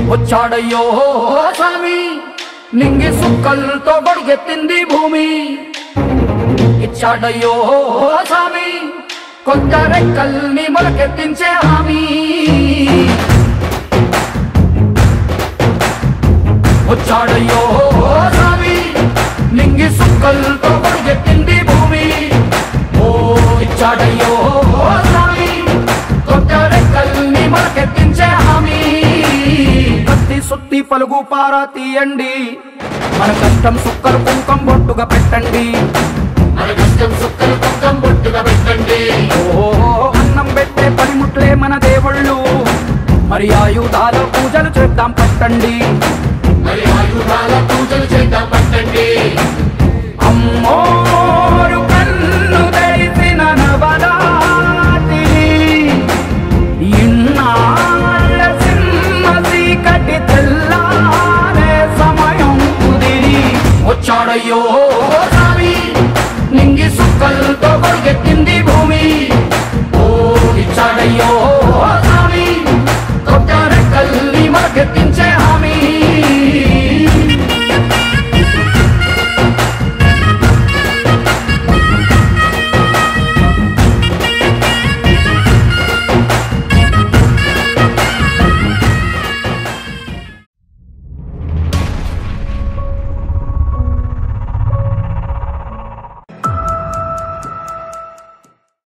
వచ్చాడయ్యో స్వామి నింగి సుక్కలతో గొడిగెత్తింది భూమి ఇచ్చాడయ్యో స్వామి కొత్త రెక్కల్ని మొలకెత్తించే హామీ వచ్చాడయ్యో స్వామి నింగి సుక్కలతో గొడిగెత్తింది భూమి ఓ ఇచ్చాడయ్యో స్వామి కొత్త రెక్కల్ని మొలకెత్తించే హామీ కత్తి సుత్తి పలుగు పారా తీయండి మన కష్టం సుక్కలు కుంకం బొట్టుగా పెట్టండి మన కష్టం సుక్కలు కుంకం బొట్టుగా పెట్టండి ఓ అన్నం పెట్టే పనిముట్లే మన దేవుళ్ళు మరి ఆయుధాల పూజలు చేద్దాం పట్టండి మరి ఆయుధాల పూజలు చేద్దాం పట్టండి అమ్మోరు కన్ను తెరిసిన నవరాత్రి ఇన్నాళ్ళ సింహ చీకటి తెల్లారే సమయం కుదిరి వచ్చాడయ్యో